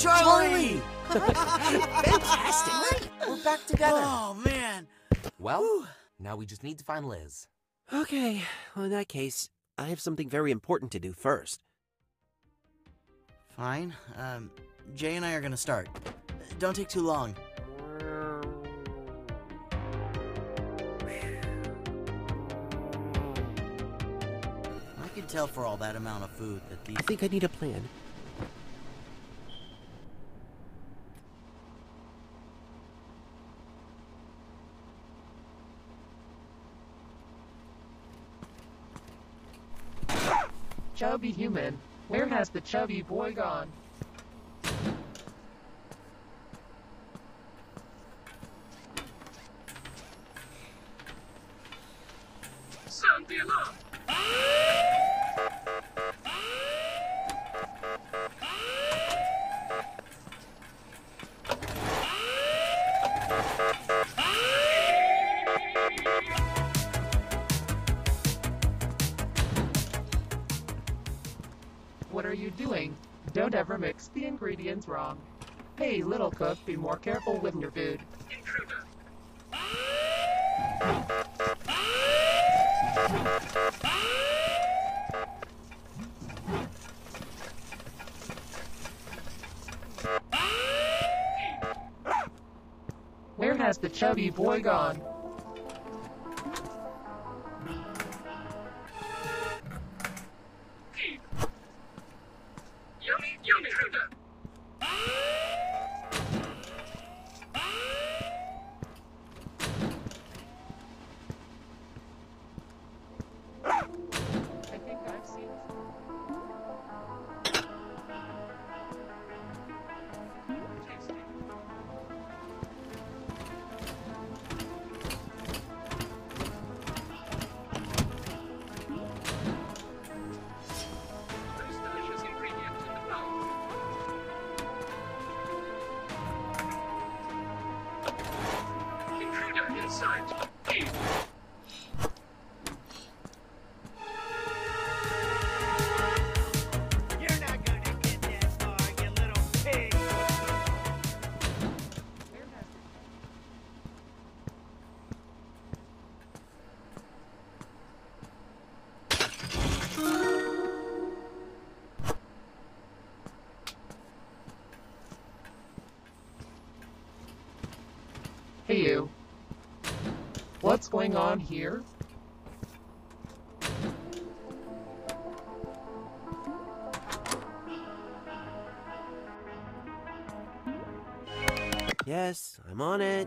Charlie! Fantastic! We're back together. Oh, man. Well, now we just need to find Liz. Okay, well, in that case, I have something very important to do first. Fine. Jay and I are gonna start. Don't take too long. I can tell for all that amount of food that these... I think I need a plan. Chubby human, where has the chubby boy gone? Sound the alarm! What are you doing? Don't ever mix the ingredients wrong. Hey, little cook, be more careful with your food. Intruder. Where has the chubby boy gone? Yummy, yummy, intruder. I think I've seen tasty. Most delicious ingredient in the world. Intruder in sight. You're not gonna get that far, you little pig! Hey you. What's going on here? Yes, I'm on it.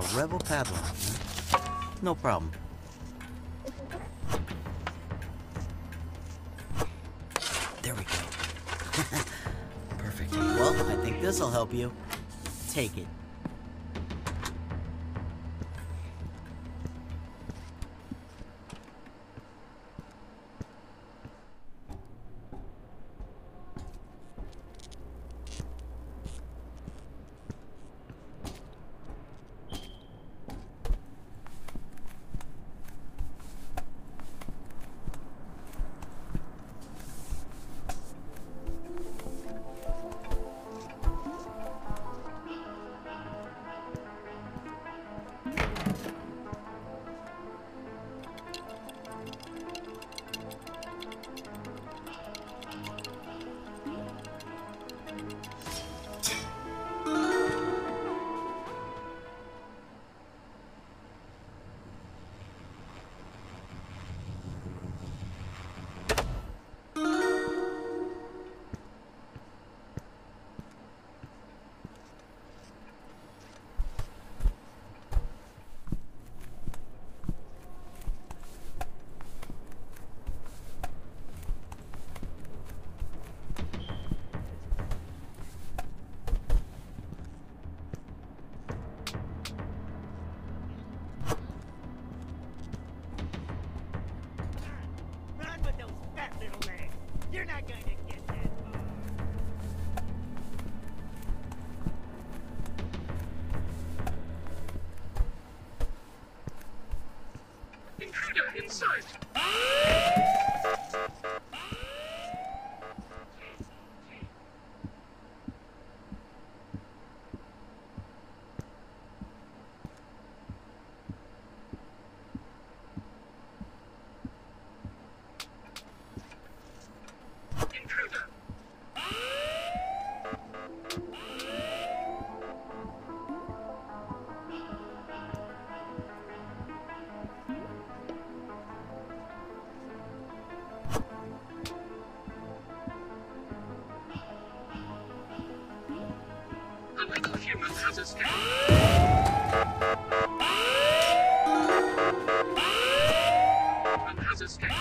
rebel padlock, huh? No problem. There we go. Perfect. Well, I think this'll help you. Take it. Run with those fat little legs. You're not going to get that far. Intruder in sight. Intruder. A little human has escaped. And has escaped.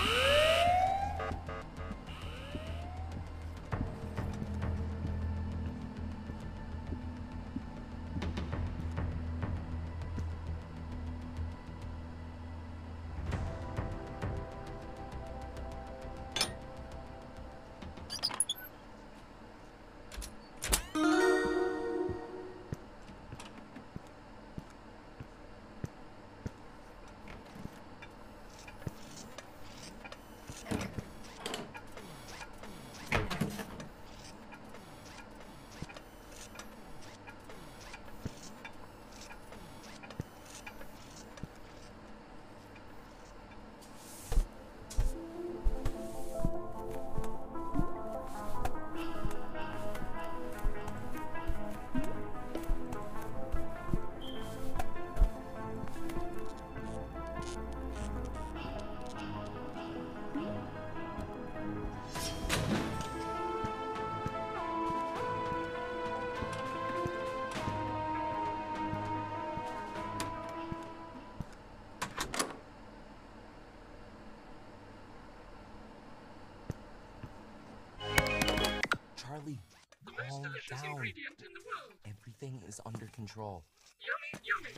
Charlie, calm down. Ingredient in the world. Everything is under control. Yummy, yummy.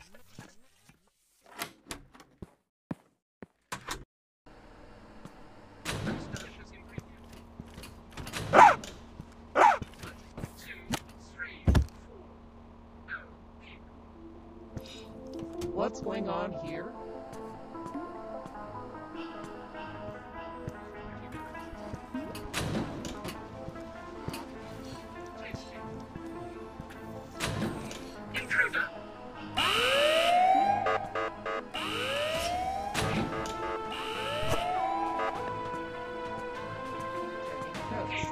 Most delicious ingredient. 2, 3, 4. No, people. What's going on here? Tasty. Intruder. Cooks.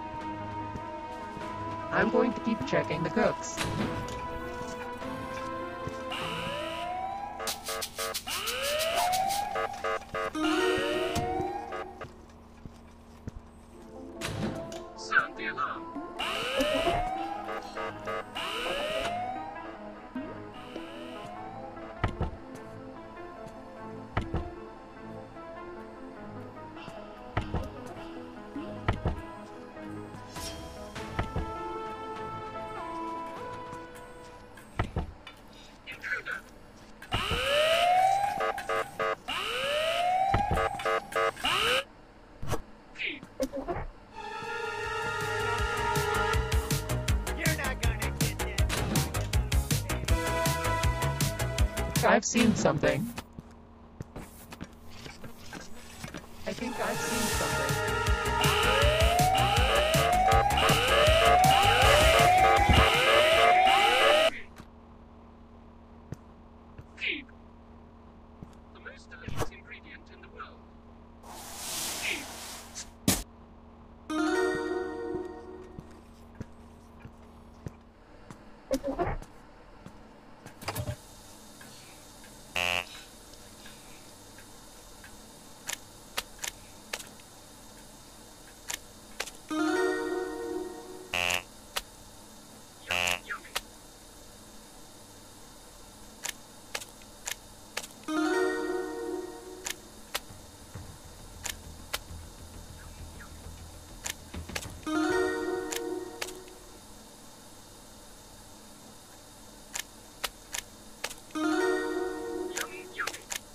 I'm going to keep checking the cooks. Sound the alarm. think I've seen something. I think I've seen something. Keep. The most delicious ingredient in the world. Keep. Yummy, yummy. Yummy, yummy.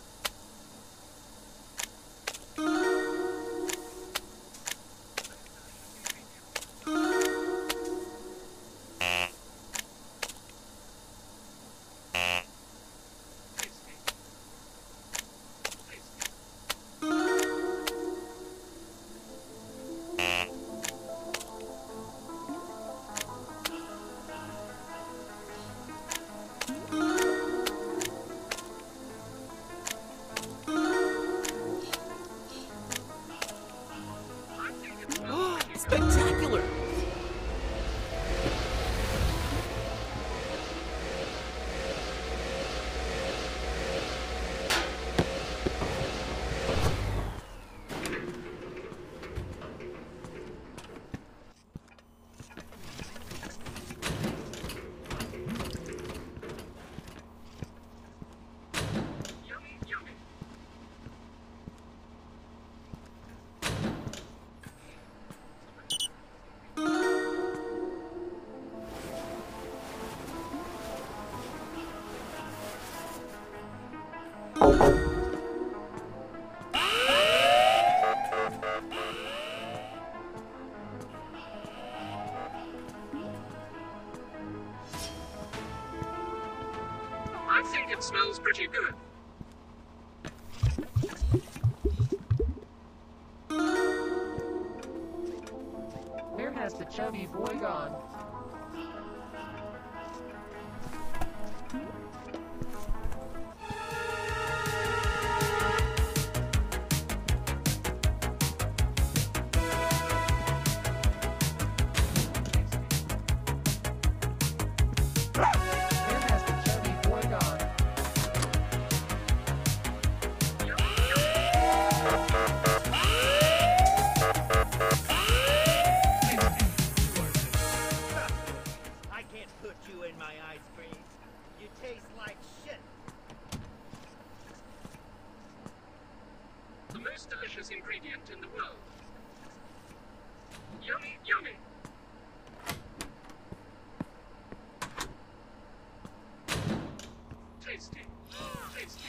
Tasty. Tasty. I think it smells pretty good. Spectacular! Yummy, yummy. I think it smells pretty good. Where has the chubby boy gone? Where has the chubby boy gone? I can't put you in my ice cream. You taste like shit. The most delicious ingredient in the world. Yummy, yummy. Tasty, tasty.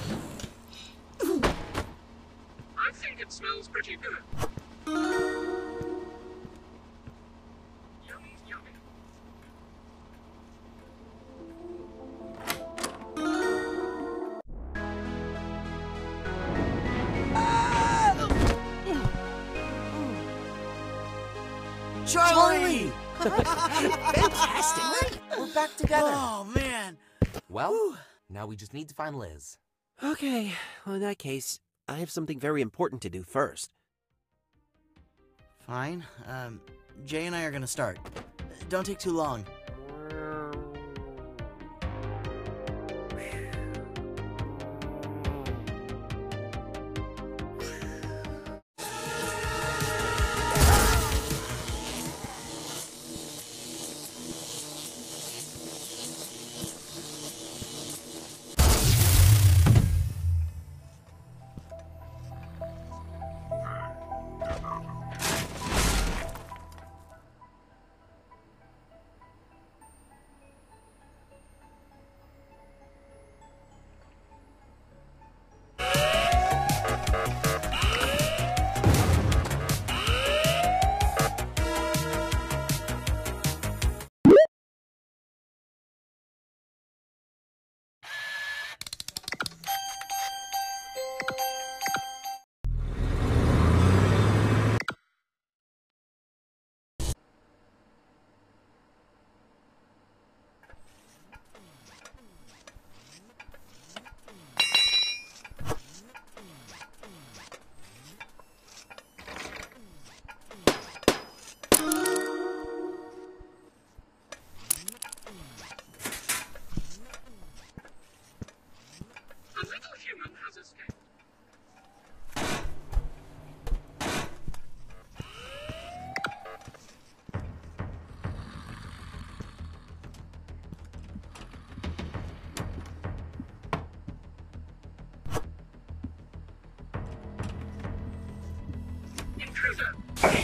I think it smells pretty good. Yummy, yummy. Charlie! Fantastic! We're back together. Oh, man. Well, now we just need to find Liz. Okay, well, in that case, I have something very important to do first. Fine. Jay and I are gonna start. Don't take too long. Intruder!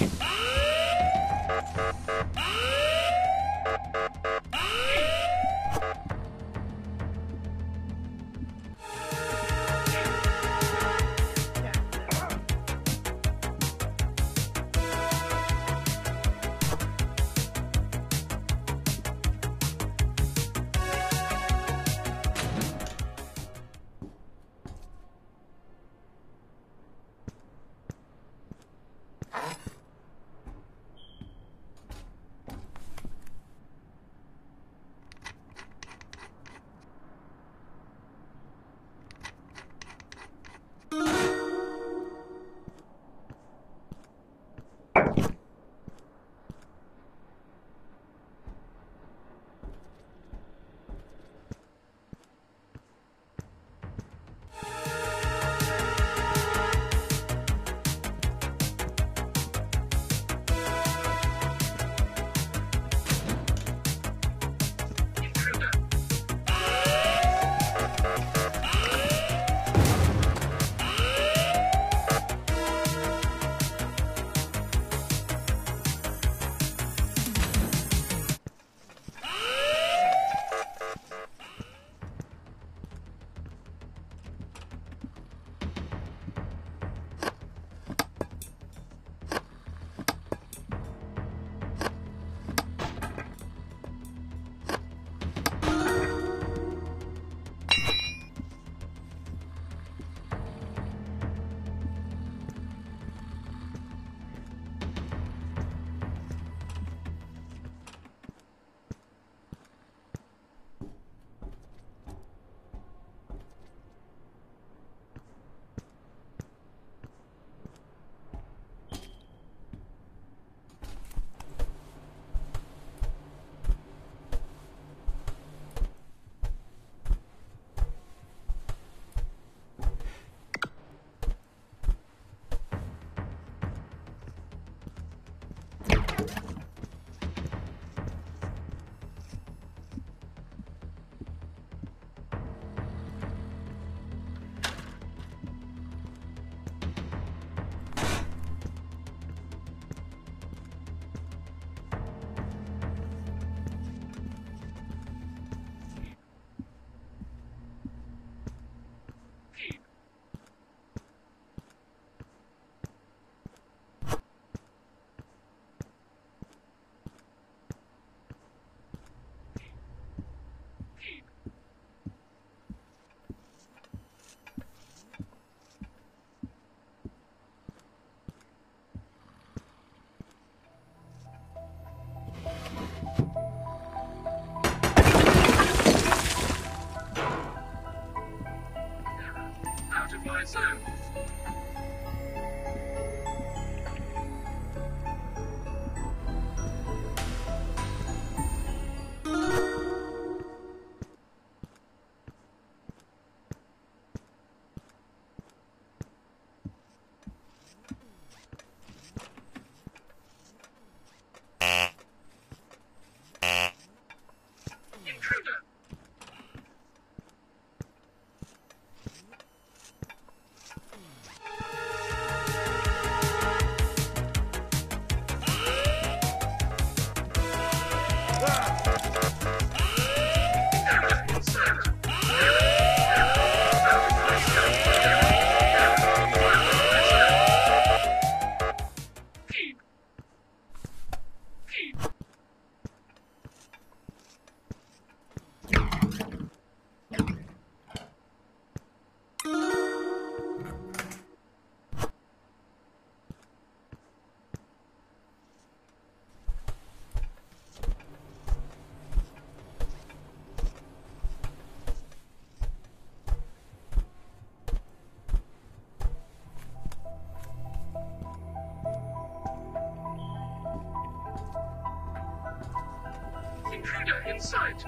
Intruder in sight.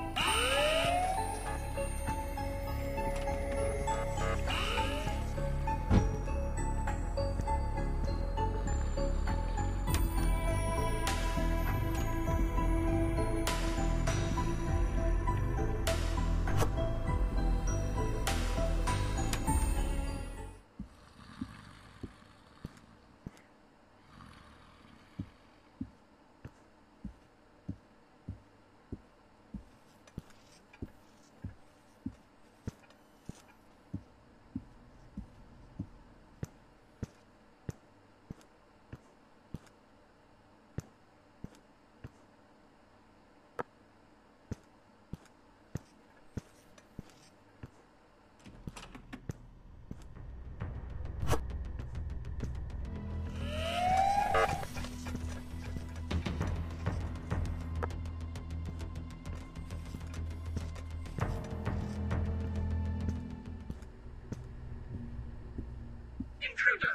Intruder!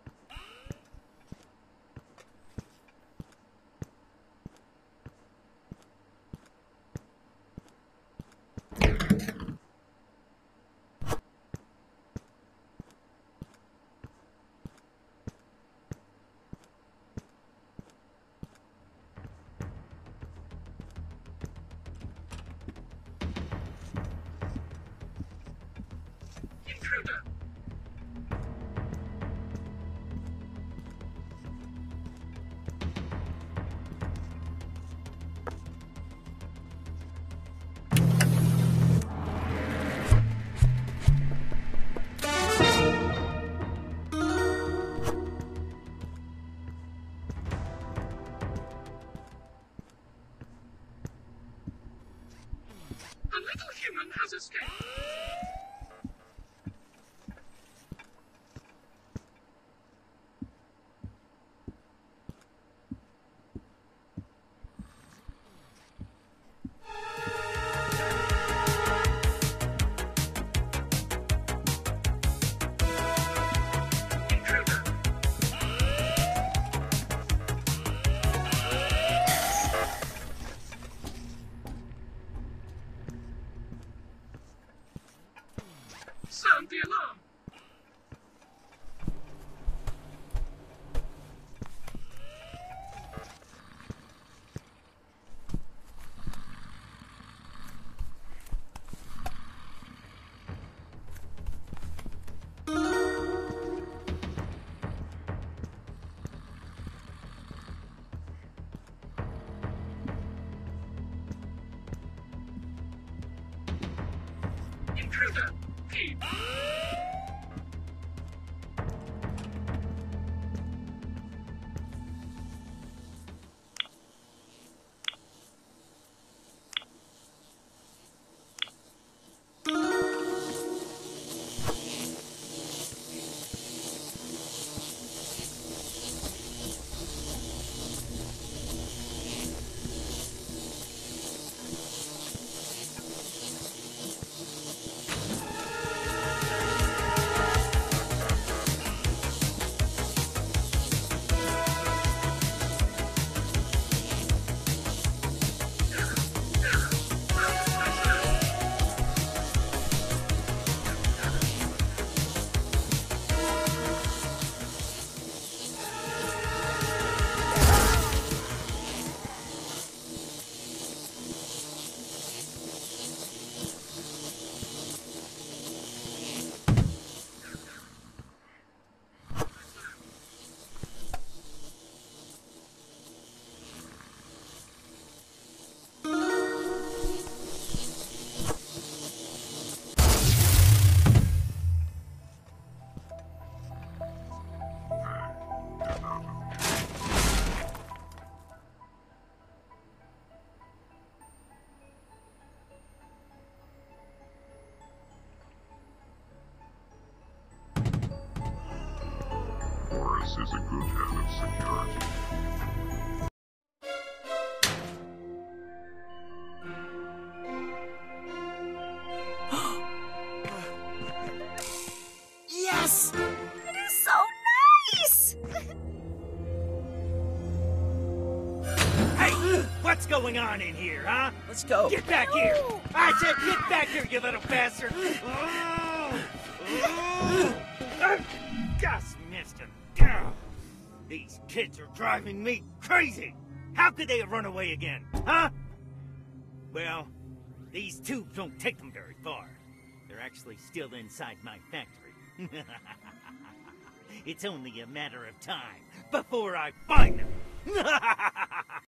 Intruder! The little human has escaped. Intruder! Sound the alarm! Intruder! Keep! Boris is a good head of security. Yes! It is so nice! Hey! What's going on in here, huh? Let's go. Get back here! I said get back here, you little bastard! Oh! Oh! Just missed him. Ugh. These kids are driving me crazy! How could they have run away again, huh? Well, these tubes don't take them very far. They're actually still inside my factory. It's only a matter of time before I find them.